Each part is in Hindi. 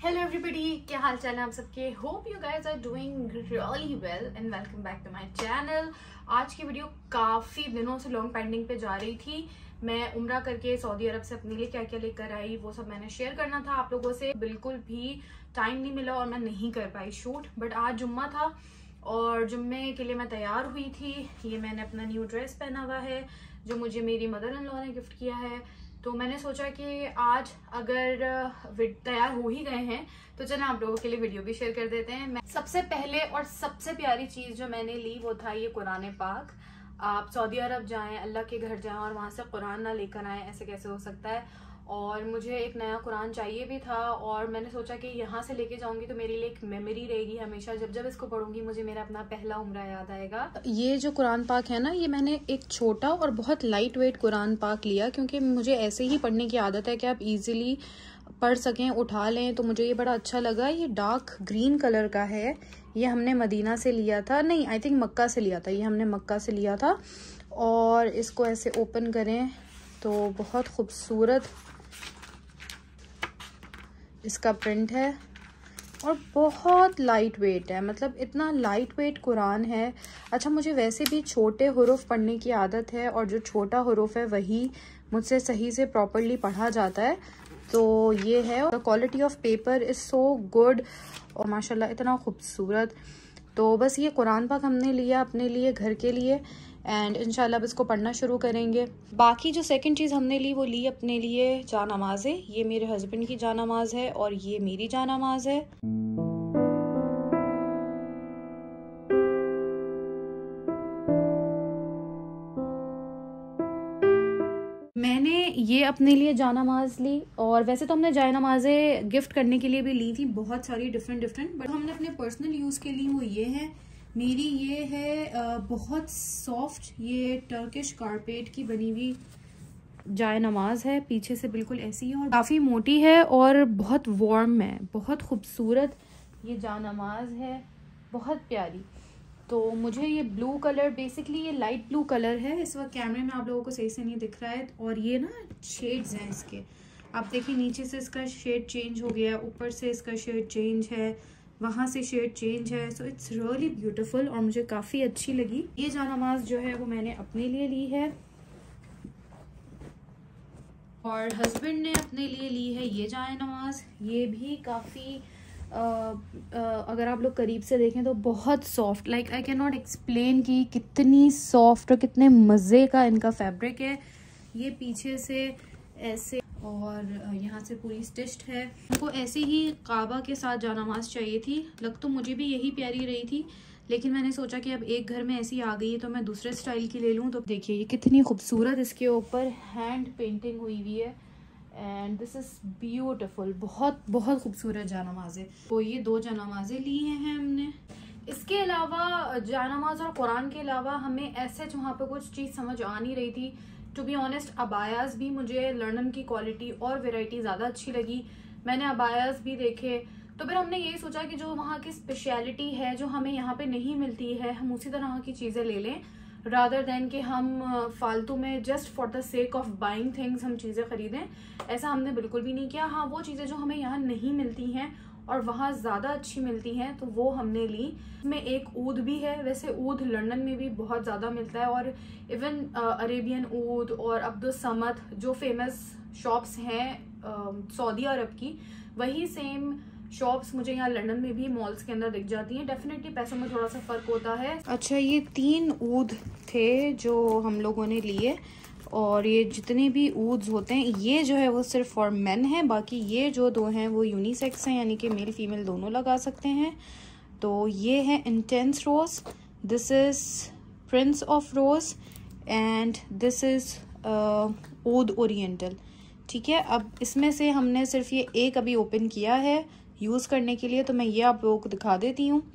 हेलो एवरीबॉडी, क्या हाल चाल है आप सबके। Hope you guys are doing really well and welcome back to my channel. आज की वीडियो काफ़ी दिनों से लॉन्ग पेंडिंग पे जा रही थी। मैं उम्रा करके सऊदी अरब से अपने लिए क्या क्या लेकर आई वो सब मैंने शेयर करना था आप लोगों से। बिल्कुल भी टाइम नहीं मिला और मैं नहीं कर पाई शूट। बट आज जुम्मा था और जुम्मे के लिए मैं तैयार हुई थी। ये मैंने अपना न्यू ड्रेस पहना हुआ है जो मुझे मेरी मदर इन लॉ ने गिफ्ट किया है। तो मैंने सोचा कि आज अगर तैयार हो ही गए हैं तो चलो आप लोगों के लिए वीडियो भी शेयर कर देते हैं। मैं सबसे पहले और सबसे प्यारी चीज जो मैंने ली वो था ये कुरान पाक। आप सऊदी अरब जाएं, अल्लाह के घर जाएं और वहां से कुरान ना लेकर आएं, ऐसे कैसे हो सकता है। और मुझे एक नया कुरान चाहिए भी था और मैंने सोचा कि यहाँ से लेके जाऊंगी तो मेरे लिए एक मेमोरी रहेगी हमेशा। जब जब इसको पढ़ूंगी मुझे मेरा अपना पहला उम्रा याद आएगा। ये जो कुरान पाक है ना, ये मैंने एक छोटा और बहुत लाइट वेट कुरान पाक लिया क्योंकि मुझे ऐसे ही पढ़ने की आदत है कि आप इजीली पढ़ सकें, उठा लें। तो मुझे ये बड़ा अच्छा लगा। ये डार्क ग्रीन कलर का है। ये हमने मदीना से लिया था, नहीं आई थिंक मक्का से लिया था। ये हमने मक्का से लिया था। और इसको ऐसे ओपन करें तो बहुत खूबसूरत इसका प्रिंट है और बहुत लाइट वेट है। मतलब इतना लाइट वेट कुरान है। अच्छा, मुझे वैसे भी छोटे हुरूफ पढ़ने की आदत है और जो छोटा हुरूफ है वही मुझसे सही से प्रॉपरली पढ़ा जाता है। तो ये है। The quality of paper is so good और माशाल्लाह इतना खूबसूरत। तो बस ये कुरान पाक हमने लिया अपने लिए, घर के लिए, एंड इंशाल्लाह अब इसको पढ़ना शुरू करेंगे। बाकी जो सेकंड चीज़ हमने ली वो ली अपने लिए जा नमाज़ है। ये मेरे हस्बैंड की जा नमाज है और ये मेरी जा नमाज है। मैंने ये अपने लिए जा नमाज ली और वैसे तो हमने जाए नमाजें गिफ्ट करने के लिए भी ली थी, बहुत सारी डिफरेंट। बट हमने अपने पर्सनल यूज़ के लिए वो ये है। मेरी ये है बहुत सॉफ्ट, ये टर्किश कारपेट की बनी हुई जाए नमाज है। पीछे से बिल्कुल ऐसी है और काफ़ी मोटी है और बहुत वार्म है, बहुत खूबसूरत ये जा नमाज है, बहुत प्यारी। तो मुझे ये ब्लू कलर, बेसिकली ये लाइट ब्लू कलर है। इस वक्त कैमरे में आप लोगों को सही से नहीं दिख रहा है। और ये ना शेड्स हैं इसके, आप देखिए नीचे से इसका शेड चेंज हो गया, ऊपर से इसका शेड चेंज है, वहाँ से शेड चेंज है। सो इट्स रियली ब्यूटीफुल और मुझे काफ़ी अच्छी लगी। ये जा नमाज जो है वो मैंने अपने लिए ली है और हस्बैंड ने अपने लिए ली है ये जाए नमाज। ये भी काफ़ी अगर आप लोग करीब से देखें तो बहुत soft, like I can not explain कि कितनी सॉफ्ट और कितने मज़े का इनका फैब्रिक है। ये पीछे से ऐसे और यहाँ से पूरी स्टिच्ड है। उनको ऐसे ही काबा के साथ जा नमाज चाहिए थी। लग तो मुझे भी यही प्यारी रही थी, लेकिन मैंने सोचा कि अब एक घर में ऐसी आ गई है तो मैं दूसरे स्टाइल की ले लूँ। तो देखिए ये कितनी खूबसूरत इसके ऊपर हैंड पेंटिंग हुई हुई है एंड दिस इज़ ब्यूटिफुल। बहुत बहुत खूबसूरत जानमाज़ें। तो ये दो जानमाज़ें ली हैं हमने। इसके अलावा जानमाज और कुरान के अलावा हमें ऐसे वहाँ पे कुछ चीज़ समझ आ नहीं रही थी। टू बी ऑनेस्ट, अबायास भी मुझे लर्नन की क्वालिटी और वेराइटी ज़्यादा अच्छी लगी। मैंने अबायास भी देखे तो फिर हमने ये सोचा कि जो वहाँ की स्पेशलिटी है जो हमें यहाँ पे नहीं मिलती है, हम उसी तरह की चीज़ें ले लें रादर देन कि हम फालतू में just for the sake of buying things हम चीज़ें खरीदें। ऐसा हमने बिल्कुल भी नहीं किया। हाँ, वो चीज़ें जो हमें यहाँ नहीं मिलती हैं और वहाँ ज़्यादा अच्छी मिलती हैं तो वो हमने ली। इसमें एक ऊद भी है। वैसे ऊद लंदन में भी बहुत ज़्यादा मिलता है और इवन अरेबियन ऊद और अब्दुस समद जो फेमस शॉप्स हैं सऊदी अरब की, वही सेम शॉप्स मुझे यहाँ लंदन में भी मॉल्स के अंदर दिख जाती हैं। डेफिनेटली पैसों में थोड़ा सा फ़र्क होता है। अच्छा, ये 3 ऊद थे जो हम लोगों ने लिए और ये जितने भी ऊद्स होते हैं ये जो है वो सिर्फ फॉर मेन है। बाकी ये जो दो हैं वो यूनिसेक्स हैं, यानी कि मेल फीमेल दोनों लगा सकते हैं। तो ये है intense rose, this is prince of rose and this is oud oriental. ठीक है, अब इसमें से हमने सिर्फ ये एक अभी ओपन किया है यूज़ करने के लिए, तो मैं ये आप लोगों को दिखा देती हूँ।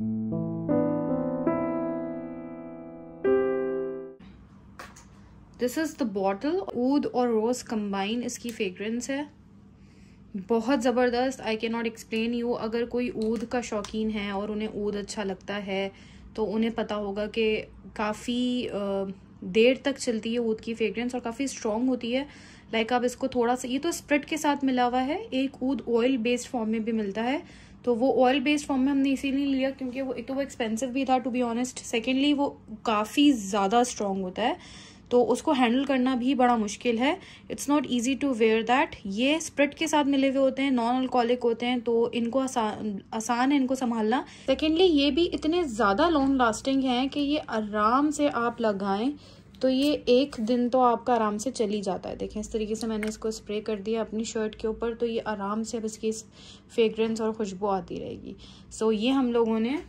This is the bottle. Oud और रोज़ कंबाइन इसकी फ्रेग्रेंस है, बहुत ज़बरदस्त। I can not explain you. अगर कोई ऊद का शौकीन है और उन्हें ऊद अच्छा लगता है तो उन्हें पता होगा कि काफ़ी देर तक चलती है ऊद की फ्रेग्रेंस और काफ़ी स्ट्रॉन्ग होती है। लाइक आप इसको थोड़ा सा, ये तो स्प्रेड के साथ मिला हुआ है, एक ऊद ऑयल बेस्ड फॉर्म में भी मिलता है, तो वो ऑयल बेस्ड फॉर्म में हमने इसीलिए लिया क्योंकि वो एक तो वो एक्सपेंसिव भी था टू बी ऑनेस्ट, सेकेंडली वो काफ़ी ज़्यादा स्ट्रॉन्ग होता है तो उसको हैंडल करना भी बड़ा मुश्किल है। It's not easy to wear that. ये स्प्रेड के साथ मिले हुए होते हैं, नॉन अल्कोहलिक होते हैं, तो इनको आसान है इनको संभालना। सेकेंडली ये भी इतने ज़्यादा लॉन्ग लास्टिंग हैं कि ये आराम से आप लगाएं तो ये एक दिन तो आपका आराम से चल ही जाता है। देखें इस तरीके से मैंने इसको स्प्रे कर दिया अपनी शर्ट के ऊपर, तो ये आराम से अब इसकी फ्रेग्रेंस और खुशबू आती रहेगी। सो ये हम लोगों ने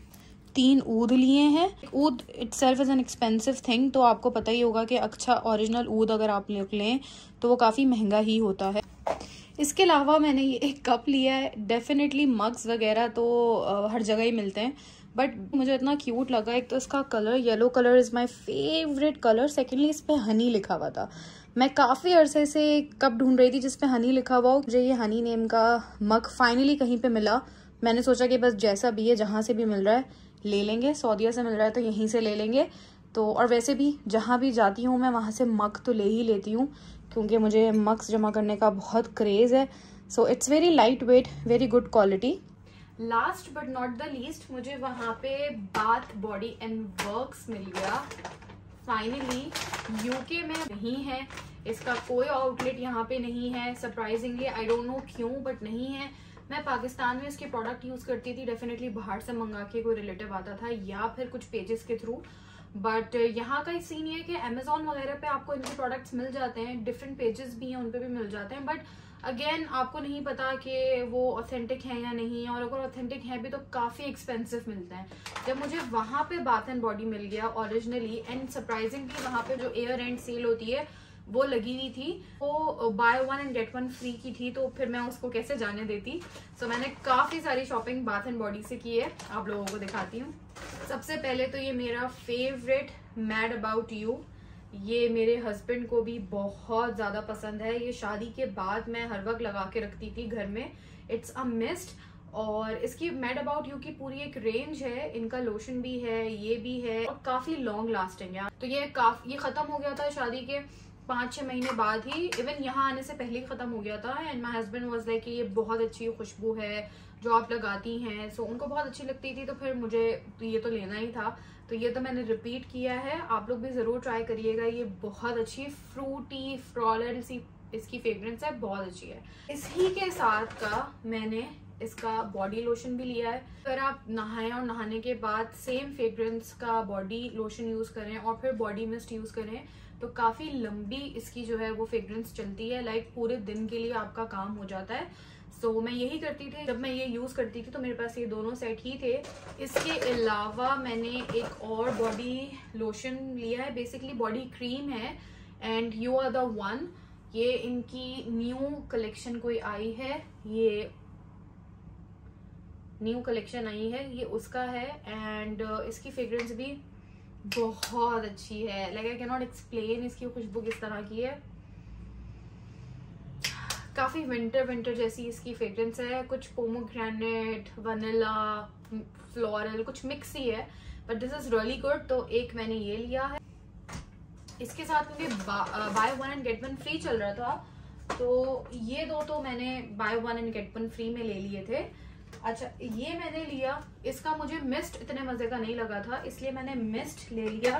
3 ऊद लिए हैं। Oud itself is an expensive thing, तो आपको पता ही होगा कि अच्छा ओरिजिनल ऊद अगर आप लें तो वो काफ़ी महंगा ही होता है। इसके अलावा मैंने ये एक कप लिया है। डेफिनेटली मग्स वगैरह तो हर जगह ही मिलते हैं, बट मुझे इतना क्यूट लगा। एक तो इसका colour, yellow colour is my favourite colour. Secondly इस पे हनी लिखा हुआ था। मैं काफ़ी अरसे से कप ढूंढ रही थी जिस पे हनी लिखा हुआ हो। मुझे ये हनी नेम का मग फाइनली कहीं पे मिला। मैंने सोचा कि बस जैसा भी है, जहाँ से भी मिल रहा है ले लेंगे। सऊदीया से मिल रहा है तो यहीं से ले लेंगे। तो और वैसे भी जहाँ भी जाती हूँ मैं वहाँ से मग तो ले ही लेती हूँ क्योंकि मुझे मग्स जमा करने का बहुत क्रेज़ है। So it's very light weight, very good quality. Last but not the least, मुझे वहाँ पे बाथ बॉडी एंड वर्क्स मिल गया फाइनली। यूके में नहीं है, इसका कोई आउटलेट यहाँ पे नहीं है सरप्राइजिंगली। आई डोंट नो क्यों बट नहीं है। मैं पाकिस्तान में इसके प्रोडक्ट यूज करती थी, डेफिनेटली बाहर से मंगा के कोई रिलेटिव आता था या फिर कुछ पेजेस के थ्रू। बट यहाँ का सीन ये है कि अमेजोन वगैरह पे आपको इनके प्रोडक्ट्स मिल जाते हैं, डिफरेंट पेजेस भी हैं उन पे भी मिल जाते हैं, बट अगेन आपको नहीं पता कि वो ऑथेंटिक है या नहीं, और अगर ऑथेंटिक है भी तो काफ़ी एक्सपेंसिव मिलते हैं। जब मुझे वहाँ पे बाथ एंड बॉडी मिल गया ओरिजिनली, एंड सरप्राइजिंगली वहाँ पे जो ईयर एंड सेल होती है वो लगी हुई थी, वो बाय 1 एंड गेट 1 फ्री की थी, तो फिर मैं उसको कैसे जाने देती। सो मैंने काफ़ी सारी शॉपिंग बाथ एंड बॉडी से की है, आप लोगों को दिखाती हूँ। सबसे पहले तो ये मेरा फेवरेट मैड अबाउट यू, ये मेरे हस्बैंड को भी बहुत ज़्यादा पसंद है। ये शादी के बाद मैं हर वक्त लगा के रखती थी घर में। इट्स अ मिस्ट, और इसकी मैड अबाउट यू की पूरी एक रेंज है। इनका लोशन भी है, ये भी है, और काफ़ी लॉन्ग लास्टिंग है। तो ये ख़त्म हो गया था शादी के 5-6 महीने बाद ही, इवन यहाँ आने से पहले ही ख़त्म हो गया था। And my husband was like कि ये बहुत अच्छी खुशबू है जो आप लगाती हैं। सो उनको बहुत अच्छी लगती थी, तो फिर मुझे ये तो लेना ही था, तो ये तो मैंने रिपीट किया है। आप लोग भी ज़रूर ट्राई करिएगा, ये बहुत अच्छी फ्रूटी फ्लोरल सी इसकी फ्रेग्रेंस है, बहुत अच्छी है। इसी के साथ का मैंने इसका बॉडी लोशन भी लिया है। अगर आप नहाएं और नहाने के बाद सेम फ्रेग्रेंस का बॉडी लोशन यूज़ करें और फिर बॉडी मिस्ट यूज़ करें तो काफ़ी लंबी इसकी जो है वो फ्रेग्रेंस चलती है, लाइक पूरे दिन के लिए आपका काम हो जाता है। सो मैं यही करती थी जब मैं ये यूज़ करती थी, तो मेरे पास ये दोनों सेट ही थे। इसके अलावा मैंने एक और बॉडी लोशन लिया है, बेसिकली बॉडी क्रीम है, and you are the one. ये इनकी न्यू कलेक्शन कोई आई है, ये न्यू कलेक्शन आई है, ये उसका है। एंड इसकी फ्रेग्रेंस भी बहुत अच्छी है, like I can not explain इसकी खुशबू किस तरह की है। काफी विंटर जैसी इसकी फ्रेग्रेंस है, कुछ पोमोग्रेनेट, वनीला, फ्लोरल, कुछ मिक्स ही है, but this is really good. तो एक मैंने ये लिया है। इसके साथ में बाय 1 एंड गेट 1 फ्री चल रहा था, तो ये दो तो मैंने बाय 1 एंड गेट 1 फ्री में ले लिए थे। अच्छा, ये मैंने लिया, इसका मुझे मिस्ट इतने मजे का नहीं लगा था, इसलिए मैंने मिस्ट ले लिया।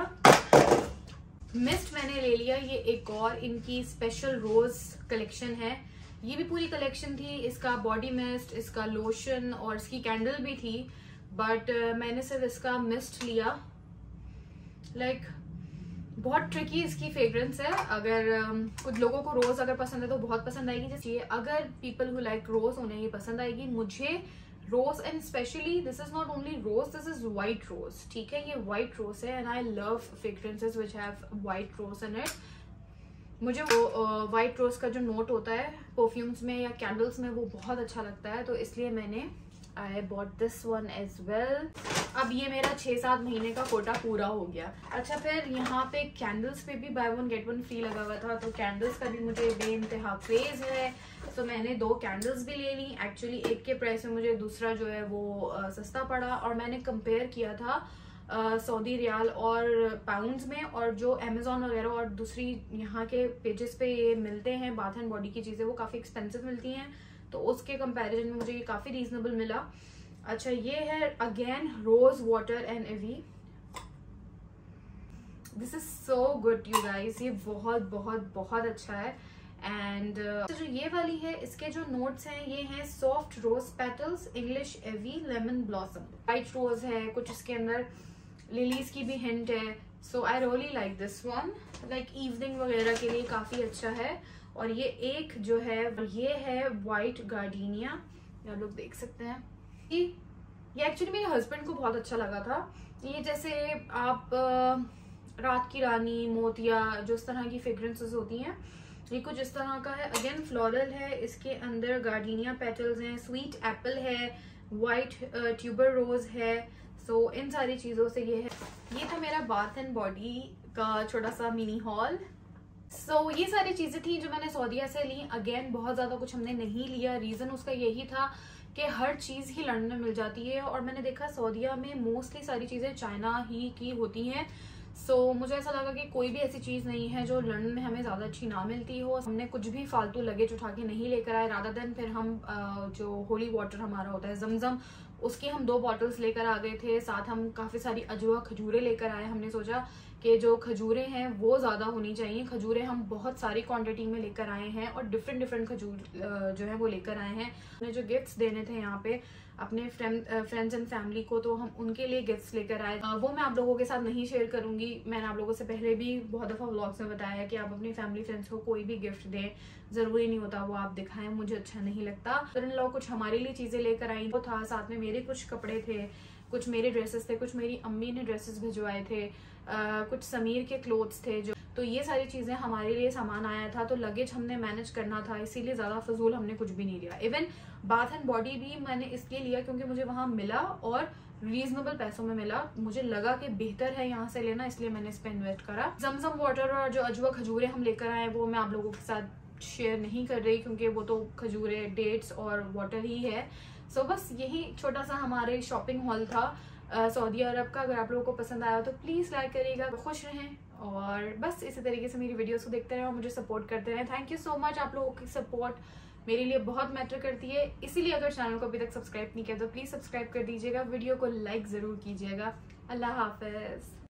ये एक और इनकी स्पेशल रोज कलेक्शन है। ये भी पूरी कलेक्शन थी, इसका बॉडी मिस्ट, इसका लोशन और इसकी कैंडल भी थी, बट मैंने सिर्फ इसका मिस्ट लिया। लाइक बहुत ट्रिकी इसकी फ्रेग्रेंस है। अगर कुछ लोगों को रोज अगर पसंद है तो बहुत पसंद आएगी, जैसे अगर पीपल हु लाइक रोज उन्हें ये पसंद आएगी। मुझे rose, and specially this is not only rose, this is white rose, ठीक है, ये व्हाइट रोज है, and I love fragrances which have white rose in it. मुझे वो व्हाइट रोज का जो नोट होता है परफ्यूम्स में या कैंडल्स में वो बहुत अच्छा लगता है, तो इसलिए मैंने I bought this one as well. अब ये मेरा 6-7 महीने का कोटा पूरा हो गया। अच्छा, फिर यहाँ पे कैंडल्स पे भी बाय 1 गेट 1 फ्री लगा हुआ था, तो कैंडल्स का भी मुझे बेइंतहा क्रेज है। तो मैंने 2 कैंडल्स भी ले ली। एक्चुअली एक के प्राइस में मुझे दूसरा जो है वो सस्ता पड़ा, और मैंने कंपेयर किया था सऊदी रियाल और पाउंड्स में, और जो अमेजोन वगैरह और दूसरी यहाँ के पेजेस पे ये मिलते हैं बाथ एंड बॉडी की चीज़ें, वो काफ़ी एक्सपेंसिव मिलती हैं, तो उसके कंपैरिजन में मुझे ये काफ़ी रीजनेबल मिला। अच्छा, ये है again rose water and ivy. This is so good you guys, ये बहुत बहुत बहुत अच्छा है। एंड जो ये वाली है, इसके जो नोट्स हैं ये हैं soft rose petals, English ivy, lemon blossom, white rose है, कुछ इसके अंदर लिलीज की भी हिंट है। So I really like this one, like evening वगैरह के लिए काफी अच्छा है। और ये एक जो है ये है वाइट गार्डीनिया, आप लोग देख सकते हैं। ये एक्चुअली मेरे हस्बैंड को बहुत अच्छा लगा था। ये जैसे आप रात की रानी, मोतिया, जो इस तरह की फ्रेग्रेंसेस होती हैं, ये कुछ इस तरह का है। अगेन फ्लोरल है, इसके अंदर गार्डीनिया पेटल्स हैं, स्वीट एप्पल है, वाइट ट्यूबर रोज है। सो इन सारी चीजों से ये है। ये था मेरा बाथ एंड बॉडी का छोटा सा मिनी हॉल। सो ये सारी चीजें थी जो मैंने सऊदीया से ली। अगेन बहुत ज्यादा कुछ हमने नहीं लिया, रीजन उसका यही था कि हर चीज ही लंदन में मिल जाती है, और मैंने देखा सऊदीया में मोस्टली सारी चीजें चाइना ही की होती हैं। सो मुझे ऐसा लगा कि कोई भी ऐसी चीज नहीं है जो लंदन में हमें ज्यादा अच्छी ना मिलती हो। हमने कुछ भी फालतू लगेज उठा के नहीं लेकर आए, रादर देन फिर हम जो होली वाटर हमारा होता है जमजम, उसकी हम 2 बॉटल्स लेकर आ गए थे। साथ हम काफी सारी अजवा खजूरें लेकर आए। हमने सोचा कि जो खजूरें हैं वो ज्यादा होनी चाहिए। खजूरें हम बहुत सारी क्वांटिटी में लेकर आए हैं, और डिफरेंट खजूर जो है वो लेकर आए हैं। हमने जो गिफ्ट्स देने थे यहाँ पे अपने फ्रेंड्स एंड फैमिली को, तो हम उनके लिए गिफ्ट्स लेकर आए। वो मैं आप लोगों के साथ नहीं शेयर करूंगी। मैंने आप लोगों से पहले भी बहुत दफा व्लॉग्स में बताया कि आप अपनी फैमिली फ्रेंड्स को कोई भी गिफ्ट दें, जरूरी नहीं होता वो आप दिखाएं, मुझे अच्छा नहीं लगता। फिर इन लोग कुछ हमारे लिए चीजें लेकर आई, वो था साथ में मेरे कुछ कपड़े थे, कुछ मेरे ड्रेसेस थे, कुछ मेरी अम्मी ने ड्रेसेस भिजवाए थे, कुछ समीर के क्लोथ्स थे जो, तो ये सारी चीजें हमारे लिए सामान आया था। तो लगेज हमने मैनेज करना था, इसीलिए ज्यादा फजूल हमने कुछ भी नहीं लिया। इवन बाथ एंड बॉडी भी मैंने इसलिए लिया क्योंकि मुझे वहां मिला और रीजनेबल पैसों में मिला। मुझे लगा कि बेहतर है यहाँ से लेना, इसलिए मैंने इस पर इन्वेस्ट करा। जमजम वाटर और जो अजवा खजूरें हम लेकर आए वो मैं आप लोगों के साथ शेयर नहीं कर रही, क्योंकि वो तो खजूरे, डेट्स और वाटर ही है। सो बस यही छोटा सा हमारे शॉपिंग हॉल था सऊदी अरब का। अगर आप लोगों को पसंद आया तो प्लीज लाइक करिएगा, खुश रहें, और बस इसी तरीके से मेरी वीडियोस को देखते रहें और मुझे सपोर्ट करते रहें। थैंक यू सो मच, आप लोगों की सपोर्ट मेरे लिए बहुत मैटर करती है। इसीलिए अगर चैनल को अभी तक सब्सक्राइब नहीं किया तो प्लीज सब्सक्राइब कर दीजिएगा, वीडियो को लाइक जरूर कीजिएगा। अल्लाह हाफिज।